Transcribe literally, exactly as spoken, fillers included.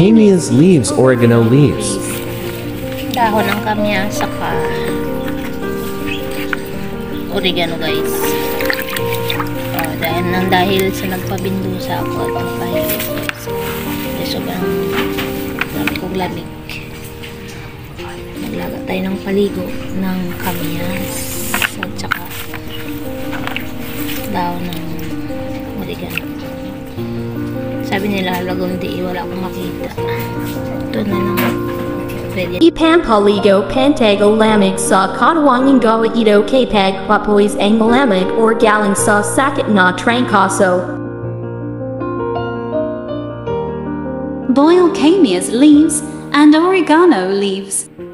Camellias leaves, oregano leaves. Dahon ng kamya, saka oregano guys. Oh, dahil nang dahil sa nagpabindusa ako at nagpahilis guys. Kasi sobrang grabe kong lamig. Maglaga tayo ng paligo ng kamyas at saka dahon ng oregano. Sabi nila lagundi, wala akong makita. Ito na lang. Ipampaligo pantago lamig sa katawangin gawa ito kapag papoys ang malamig or galing sa sakit na trangkaso. Boil camellias leaves and oregano leaves.